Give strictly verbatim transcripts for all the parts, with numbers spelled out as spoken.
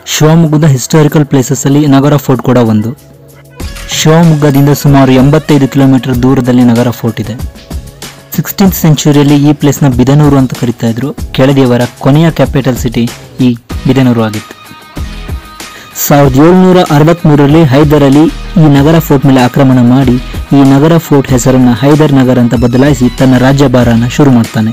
ಶಿವಮೊಗ್ಗದ ಹಿಸ್ಟಾರಿಕಲ್ ಪ್ಲೇಸಸ್ಸಲ್ಲಿ ನಗರ ಫೋರ್ಟ್ ಕೂಡ ಒಂದು. ಶಿವಮೊಗ್ಗದಿಂದ ಸುಮಾರು ಎಂಬತ್ತೈದು ಕಿಲೋಮೀಟರ್ ದೂರದಲ್ಲಿ ನಗರ ಫೋರ್ಟ್ ಇದೆ. ಸಿಕ್ಸ್ಟೀನ್ತ್ ಸೆಂಚುರಿಯಲ್ಲಿ ಈ ಪ್ಲೇಸ್ನ ಬಿದನೂರು ಅಂತ ಕರೀತಾ ಇದ್ರು. ಕೆಳದಿಯವರ ಕೊನೆಯ ಕ್ಯಾಪಿಟಲ್ ಸಿಟಿ ಈ ಬಿದನೂರು ಆಗಿತ್ತು. ಸಾವಿರದ ಏಳುನೂರ ಅರವತ್ತ್ಮೂರರಲ್ಲಿ ಹೈದರ್ ಅಲಿ ಈ ನಗರ ಫೋರ್ಟ್ ಮೇಲೆ ಆಕ್ರಮಣ ಮಾಡಿ ಈ ನಗರ ಫೋರ್ಟ್ ಹೆಸರನ್ನು ಹೈದರ್ ನಗರ್ ಅಂತ ಬದಲಾಯಿಸಿ ತನ್ನ ರಾಜ್ಯಭಾರನ ಶುರು ಮಾಡ್ತಾನೆ.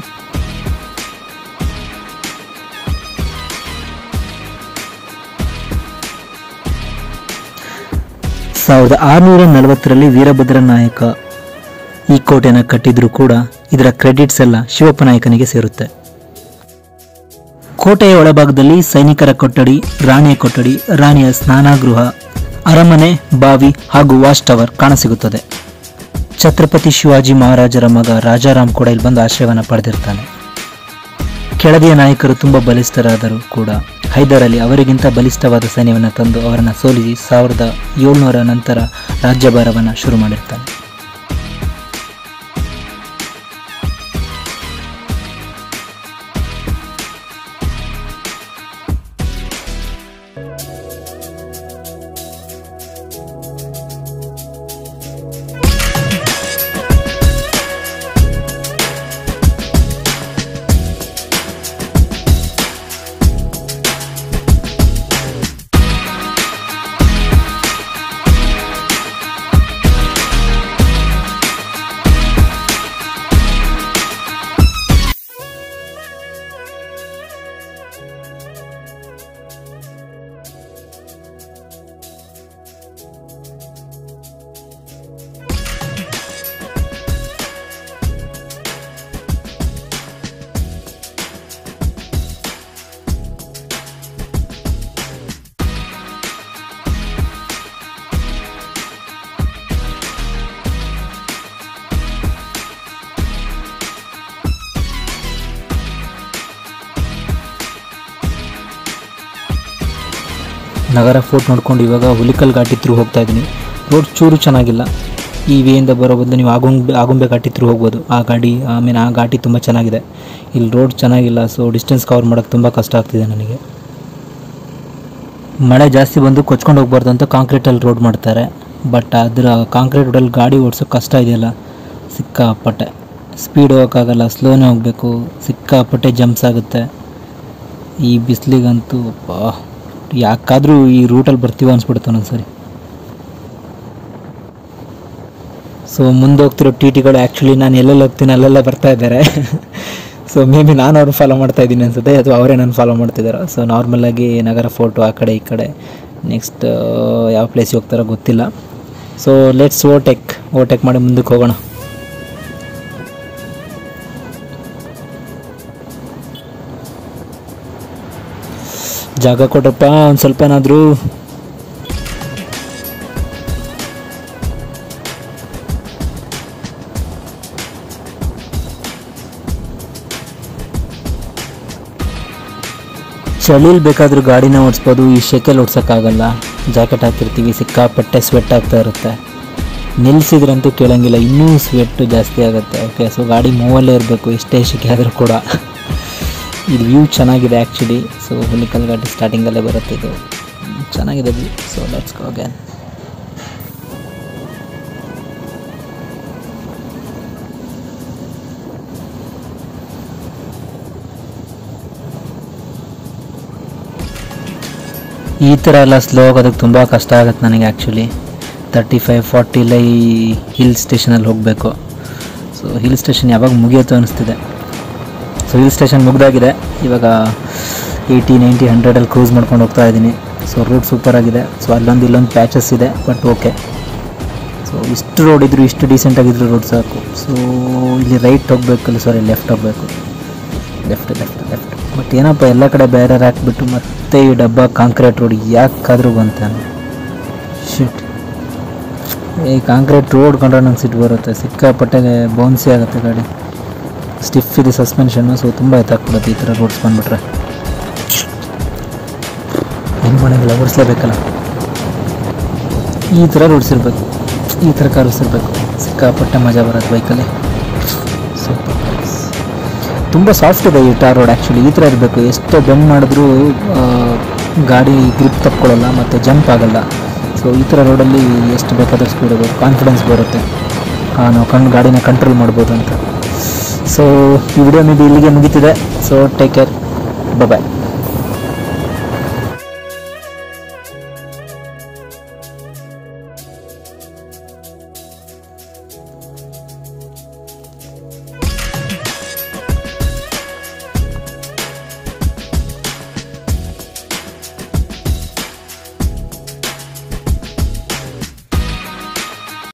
ಸಾವಿರದ ಆರುನೂರ ನಲವತ್ತರಲ್ಲಿ ವೀರಭದ್ರ ನಾಯಕ ಈ ಕೋಟೆನ ಕಟ್ಟಿದ್ರು ಕೂಡ ಇದರ ಕ್ರೆಡಿಟ್ಸ್ ಎಲ್ಲ ಶಿವಪ್ಪ ನಾಯಕನಿಗೆ ಸೇರುತ್ತೆ. ಕೋಟೆಯ ಒಳಭಾಗದಲ್ಲಿ ಸೈನಿಕರ ಕೊಠಡಿ, ರಾಣಿಯ ಕೊಠಡಿ, ರಾಣಿಯ ಸ್ನಾನಗೃಹ, ಅರಮನೆ, ಬಾವಿ ಹಾಗೂ ವಾಚ್ ಟವರ್ ಕಾಣಸಿಗುತ್ತದೆ. ಛತ್ರಪತಿ ಶಿವಾಜಿ ಮಹಾರಾಜರ ಮಗ ರಾಜಾರಾಮ್ ಕೂಡ ಇಲ್ಲಿ ಬಂದು ಆಶ್ರಯವನ್ನು ಪಡೆದಿರ್ತಾನೆ. ಕೆಳದಿಯ ನಾಯಕರು ತುಂಬ ಬಲಿಷ್ಠರಾದರೂ ಕೂಡ ಹೈದರ್ ಅಲಿ ಅವರಿಗಿಂತ ಬಲಿಷ್ಠವಾದ ಸೈನ್ಯವನ್ನು ತಂದು ಅವರನ್ನು ಸೋಲಿಸಿ ಸಾವಿರದ ಏಳುನೂರ ನಂತರ ರಾಜ್ಯಭಾರವನ್ನು ಶುರು ಮಾಡಿರ್ತಾನೆ. ನಗರ ಫೋರ್ಟ್ ನೋಡ್ಕೊಂಡು ಇವಾಗ ಹುಲಿಕಲ್ ಘಾಟಿ ಥ್ರೂ ಹೋಗ್ತಾ ಇದ್ದೀನಿ. ರೋಡ್ ಚೂರು ಚೆನ್ನಾಗಿಲ್ಲ. ಈ ವೇಯಿಂದ ಬರೋ ಬದಲು ನೀವು ಆಗುಂಬೆ ಆಗುಂಬೆ ಘಾಟಿ ಥ್ರೂ ಹೋಗ್ಬೋದು. ಆ ಗಾಡಿ ಆಮೇಲೆ ಆ ಘಾಟಿ ತುಂಬ ಚೆನ್ನಾಗಿದೆ. ಇಲ್ಲಿ ರೋಡ್ ಚೆನ್ನಾಗಿಲ್ಲ, ಸೊ ಡಿಸ್ಟೆನ್ಸ್ ಕವರ್ ಮಾಡೋಕ್ಕೆ ತುಂಬ ಕಷ್ಟ ಆಗ್ತಿದೆ ನನಗೆ. ಮಳೆ ಜಾಸ್ತಿ ಬಂದು ಕೊಚ್ಕೊಂಡು ಹೋಗ್ಬಾರ್ದು ಅಂತ ಕಾಂಕ್ರೀಟಲ್ಲಿ ರೋಡ್ ಮಾಡ್ತಾರೆ. ಬಟ್ ಅದರ ಕಾಂಕ್ರೀಟ್ ರೋಡಲ್ಲಿ ಗಾಡಿ ಓಡಿಸೋಕೆ ಕಷ್ಟ ಇದೆಯಲ್ಲ, ಸಿಕ್ಕಾಪಟ್ಟೆ ಸ್ಪೀಡ್ ಹೋಗೋಕ್ಕಾಗಲ್ಲ, ಸ್ಲೋನೇ ಹೋಗಬೇಕು. ಸಿಕ್ಕಾಪಟ್ಟೆ ಜಂಪ್ಸ್ ಆಗುತ್ತೆ ಈ ಬಿಸಿಲಿಗಂತೂ. ಯಾಕಾದರೂ ಈ ರೂಟಲ್ಲಿ ಬರ್ತೀವ ಅನ್ಸ್ಬಿಡುತ್ತೆ ಒಂದೊಂದ್ಸರಿ. ಸೊ ಮುಂದೆ ಹೋಗ್ತಿರೋ ಟಿ ಟಿಗಳು ಆ್ಯಕ್ಚುಲಿ ನಾನು ಎಲ್ಲೆಲ್ಲಿ ಹೋಗ್ತೀನಿ ಅಲ್ಲೆಲ್ಲ ಬರ್ತಾ ಇದ್ದಾರೆ. ಸೊ ಮೇ ಬಿ ನಾನು ಅವ್ರನ್ನ ಫಾಲೋ ಮಾಡ್ತಾ ಇದ್ದೀನಿ ಅನ್ಸುತ್ತೆ, ಅಥವಾ ಅವರೇ ನಾನು ಫಾಲೋ ಮಾಡ್ತಿದ್ದಾರೆ. ಸೊ ನಾರ್ಮಲಾಗಿ ನಗರ ಫೋರ್ಟು ಆ ಕಡೆ ಈ ಕಡೆ, ನೆಕ್ಸ್ಟ್ ಯಾವ ಪ್ಲೇಸಿಗೆ ಹೋಗ್ತಾರೋ ಗೊತ್ತಿಲ್ಲ. ಸೊ ಲೆಟ್ಸ್ ಓಟೆಕ್ ಓಟೆಕ್ ಮಾಡಿ ಮುಂದಕ್ಕೆ ಹೋಗೋಣ. ಜಾಗ ಕೊಟ್ಟಪ್ಪ ಒಂದು ಸ್ವಲ್ಪ ಏನಾದರೂ. ಚಳಿಲಿ ಬೇಕಾದರೂ ಗಾಡಿನ ಓಡಿಸ್ಬೋದು, ಈ ಶೆಕೆಲ್ಲಿ ಓಡ್ಸೋಕ್ಕಾಗಲ್ಲ. ಜಾಕೆಟ್ ಹಾಕಿರ್ತೀವಿ, ಸಿಕ್ಕಾಪಟ್ಟೆ ಸ್ವೆಟ್ ಆಗ್ತಾ ಇರುತ್ತೆ. ನಿಲ್ಲಿಸಿದ್ರಂತೂ ಕೇಳೋಂಗಿಲ್ಲ, ಇನ್ನೂ ಸ್ವೆಟ್ಟು ಜಾಸ್ತಿ ಆಗುತ್ತೆ. ಓಕೆ, ಸೊ ಗಾಡಿ ಮೂವಲ್ಲೇ ಇರಬೇಕು ಎಷ್ಟೇ ಶೆಕೆ ಆದರೂ ಕೂಡ. ಇದು ವ್ಯೂ ಚೆನ್ನಾಗಿದೆ ಆ್ಯಕ್ಚುಲಿ. ಸೊ ಹುಲಿಕಲ್ ಘಾಟಿ ಸ್ಟಾರ್ಟಿಂಗಲ್ಲೇ ಬರುತ್ತೆ, ಇದು ಚೆನ್ನಾಗಿದೆ view. So let's go again. ಈ ಥರ ಎಲ್ಲ ಸ್ಲೋ ಆಗೋದಕ್ಕೆ ತುಂಬ ಕಷ್ಟ ಆಗುತ್ತೆ ನನಗೆ ಆ್ಯಕ್ಚುಲಿ. ತರ್ಟಿ ಫೈವ್ ಫಾರ್ಟಿಲೇ ಈ ಹಿಲ್ ಸ್ಟೇಷನಲ್ಲಿ ಹೋಗಬೇಕು. ಸೊ ಹಿಲ್ ಸ್ಟೇಷನ್ ಯಾವಾಗ ಮುಗಿಯುತ್ತೋ ಅನ್ನಿಸ್ತಿದೆ. ಸೊ ಹಿಲ್ ಸ್ಟೇಷನ್ ಮುಗ್ದಾಗಿದೆ. ಇವಾಗ ಏಯ್ಟಿ ನೈಂಟಿ ಹಂಡ್ರೆಡಲ್ಲಿ ಕ್ರೂಸ್ ಮಾಡ್ಕೊಂಡು ಹೋಗ್ತಾ ಇದ್ದೀನಿ. So root ಸೂಪರಾಗಿದೆ. ಸೊ ಅಲ್ಲೊಂದು ಇಲ್ಲೊಂದು ಪ್ಯಾಚಸ್ ಇದೆ, ಬಟ್ ಓಕೆ. ಸೊ ಇಷ್ಟು ರೋಡ್ ಇದ್ದರೂ ಇಷ್ಟು ಡೀಸೆಂಟಾಗಿದ್ರು ರೋಡ್ ಸಾಕು. ಸೊ ಇಲ್ಲಿ ರೈಟ್ ಹೋಗಬೇಕಲ್ಲ, ಸಾರಿ ಲೆಫ್ಟ್ ಹೋಗಬೇಕು. ಲೆಫ್ಟ್ ಲೆಫ್ಟ್ ಲೆಫ್ಟ್ ಬಟ್ ಏನಪ್ಪ ಎಲ್ಲ ಕಡೆ ಬೇರೆ ಹಾಕ್ಬಿಟ್ಟು ಮತ್ತೆ ಈ ಡಬ್ಬ ಕಾಂಕ್ರೀಟ್ ರೋಡ್ ಯಾಕಾದರೂ ಬಂತಾನೆ. ಶಿಟ್, ಈ ಕಾಂಕ್ರೀಟ್ ರೋಡ್ ಕಂಡ್ರೆ ನಂಗೆ ಸಿಟ್ಟು ಬರುತ್ತೆ. ಸಿಕ್ಕಾಪಟ್ಟೆ ಬೌನ್ಸಿ ಆಗುತ್ತೆ ಗಾಡಿ. ಸ್ಟಿಫ್ ಇದೆ ಸಸ್ಪೆನ್ಷನ್ನು, ಸೊ ತುಂಬ ಎತ್ತಾಕ್ಬಿಡುತ್ತೆ ಈ ಥರ ರೋಡ್ಸ್ ಬಂದುಬಿಟ್ರೆ. ಏನು ಮಾಡೋಂಗಿಲ್ಲ, ಓಡಿಸ್ಲೇಬೇಕಲ್ಲ. ಈ ಥರ ರೋಡ್ಸ್ ಇರಬೇಕು, ಈ ಥರ ಕಾರ್ಸ್ ಇರಬೇಕು. ಸಿಕ್ಕಾಪಟ್ಟೆ ಮಜಾ ಬರುತ್ತೆ ಬೈಕಲ್ಲಿ. ಸೂಪರ್. ತುಂಬ ಸಾಫ್ಟ್ ಇದೆ ಈ ಟಾರ್ ರೋಡ್ ಆ್ಯಕ್ಚುಲಿ. ಈ ಥರ ಇರಬೇಕು. ಎಷ್ಟು ಬೆಂಡ್ ಮಾಡಿದ್ರೂ ಗಾಡಿ ಗ್ರಿಪ್ ತಪ್ಕೊಳ್ಳಲ್ಲ ಮತ್ತು ಜಂಪ್ ಆಗಲ್ಲ. ಸೊ ಈ ಥರ ರೋಡಲ್ಲಿ ಎಷ್ಟು ಬೇಕಾದರೂ ಸ್ಪೀಡ್ ಹೋಗೋದು, ಕಾನ್ಫಿಡೆನ್ಸ್ ಬರುತ್ತೆ, ನಾವು ಕಣ್ಣು ಗಾಡಿನ ಕಂಟ್ರೋಲ್ ಮಾಡ್ಬೋದು ಅಂತ. ಸೊ ಈ ವಿಡಿಯೋ ಮೇ ಬಿ ಇಲ್ಲಿಗೆ ಮುಗೀತಿದೆ. ಸೊ ಟೇಕ್ ಕೇರ್, ಬಾಯ್.